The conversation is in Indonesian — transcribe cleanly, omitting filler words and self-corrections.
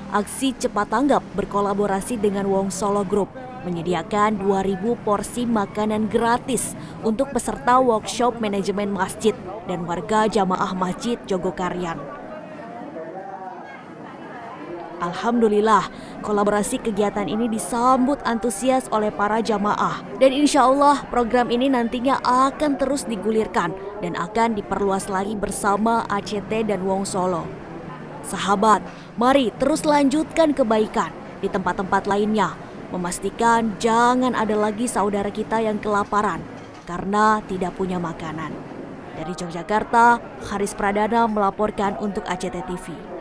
Aksi Cepat Tanggap berkolaborasi dengan Wong Solo Group menyediakan 2.000 porsi makanan gratis untuk peserta workshop manajemen masjid dan warga jamaah Masjid Jogokarian. Alhamdulillah, kolaborasi kegiatan ini disambut antusias oleh para jamaah. Dan insya Allah program ini nantinya akan terus digulirkan dan akan diperluas lagi bersama ACT dan Wong Solo. Sahabat, mari terus lanjutkan kebaikan di tempat-tempat lainnya. Memastikan jangan ada lagi saudara kita yang kelaparan karena tidak punya makanan. Dari Yogyakarta, Haris Pradana melaporkan untuk ACT TV.